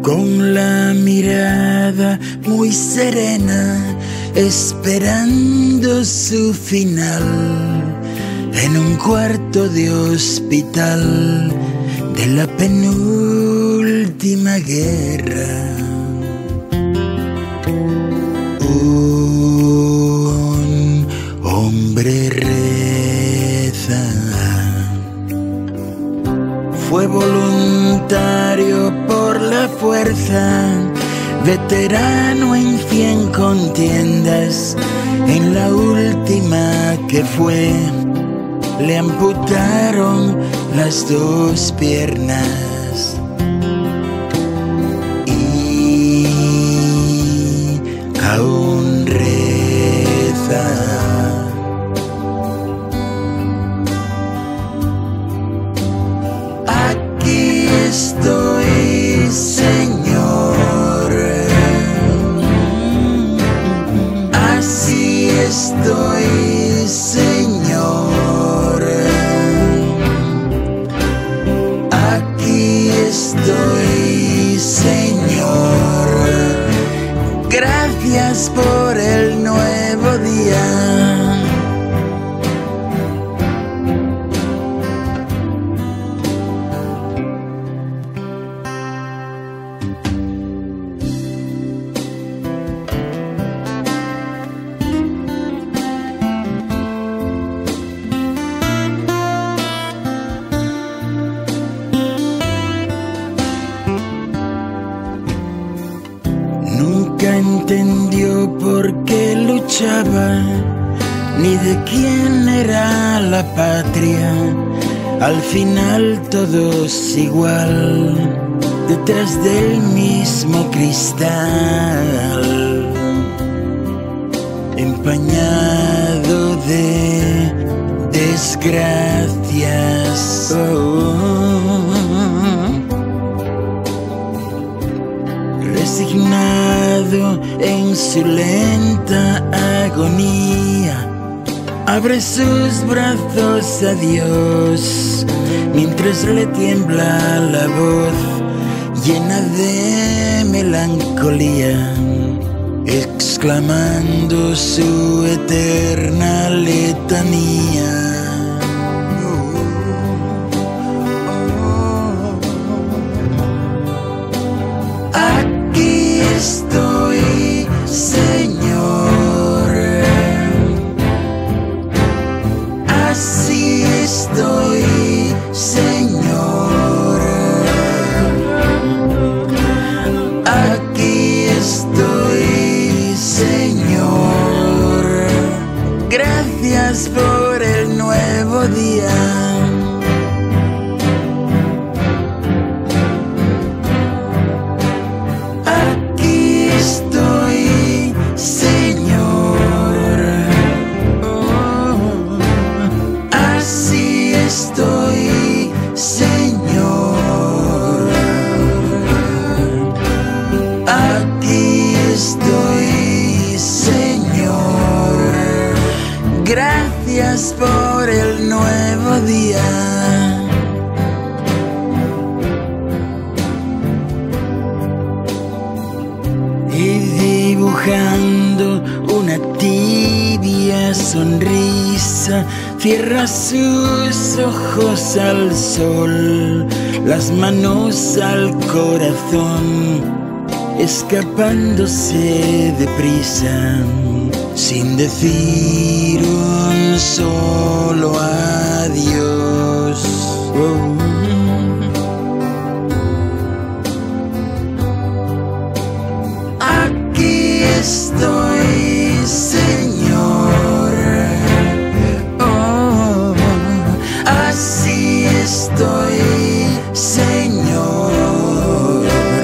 con la mirada muy serena, esperando su final, en un cuarto de hospital de la penúltima guerra. Un hombre reza, fue voluntario por la fuerza, veterano en 100 contiendas. En la última que fue, le amputaron las 2 piernas. Y aún reza. Aquí estoy, Señor, así estoy, Señor, aquí estoy, Señor, gracias por el nuevo día. Nunca entendió por qué luchaba, ni de quién era la patria. Al final todos igual, detrás del mismo cristal, empañado de desgracias. Resignado en su lenta agonía, abre sus brazos a Dios, mientras le tiembla la voz llena de melancolía, exclamando su eterna letanía. Estoy, Señor, así estoy, Señor, aquí estoy, Señor, gracias por el nuevo día. Estoy, Señor, aquí estoy, Señor, gracias por el nuevo día. Y dibujando una tibia sonrisa, cierra sus ojos al sol, las manos al corazón, escapándose deprisa, sin decir un solo adiós. Aquí estoy, Señor, así estoy, Señor,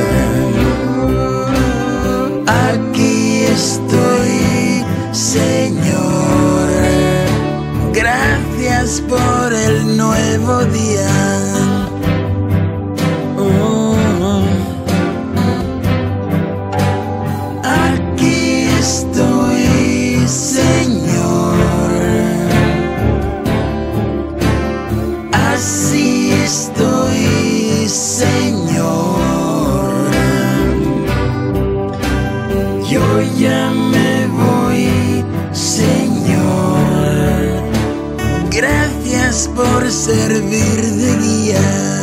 aquí estoy, Señor, gracias por el nuevo día. Aquí estoy, Señor, así estoy, Señor, ya me voy, Señor. Gracias por servir de guía.